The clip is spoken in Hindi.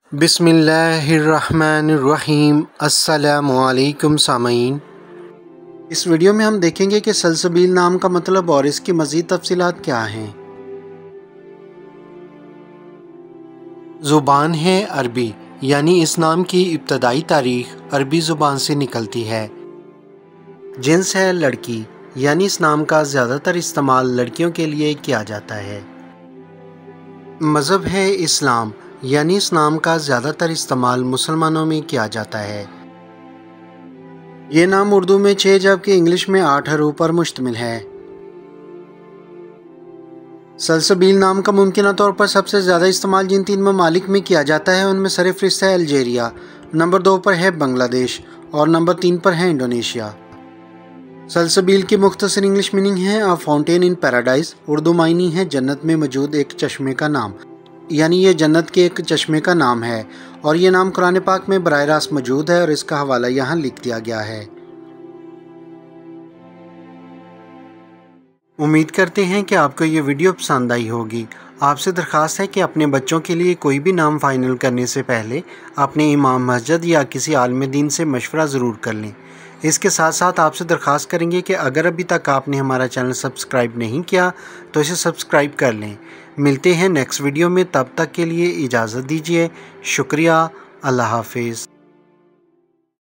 बिस्मिल्लाहिर्रहमानिर्रहीम। अस्सलामुअलैकुम सामीन। इस वीडियो में हम देखेंगे कि सलसबील नाम का मतलब और इसकी मज़ीद तफसीलात क्या हैं। ज़ुबान है अरबी, यानी इस नाम की इब्तदाई तारीख़ अरबी ज़ुबान से निकलती है। जिन्स है लड़की, यानी इस नाम का ज़्यादातर इस्तेमाल लड़कियों के लिए किया जाता है। मज़हब है इस्लाम, यानी इस नाम का ज़्यादातर इस्तेमाल मुसलमानों में किया जाता है। ये नाम उर्दू में 6 जबकि इंग्लिश में 8 हरूफ पर मुश्तमिल है। सलसबील नाम का मुमकिन तौर पर सबसे ज़्यादा इस्तेमाल जिन 3 ममालिक में किया जाता है उनमें सरफ़हरिस्त है अल्जीरिया, नंबर 2 पर है बांग्लादेश और नंबर 3 पर है इंडोनेशिया। सलसबील की मुख्तसर इंग्लिश मीनिंग है a fountain in paradise. Urdu मायनी है जन्नत में मौजूद एक चश्मे का नाम, यानी ये जन्नत के एक चश्मे का नाम है और ये नाम कुरान पाक में बराह रास्त मौजूद है और इसका हवाला यहाँ लिख दिया गया है। उम्मीद करते हैं कि आपको ये वीडियो पसंद आई होगी। आपसे दरख्वास्त है कि अपने बच्चों के लिए कोई भी नाम फ़ाइनल करने से पहले अपने इमाम मस्जिद या किसी आलिम दीन से मशवरा ज़रूर कर लें। इसके साथ साथ आपसे दरख्वास्त करेंगे कि अगर अभी तक आपने हमारा चैनल सब्सक्राइब नहीं किया तो इसे सब्सक्राइब कर लें। मिलते हैं नेक्स्ट वीडियो में, तब तक के लिए इजाज़त दीजिए। शुक्रिया। अल्लाह हाफिज़।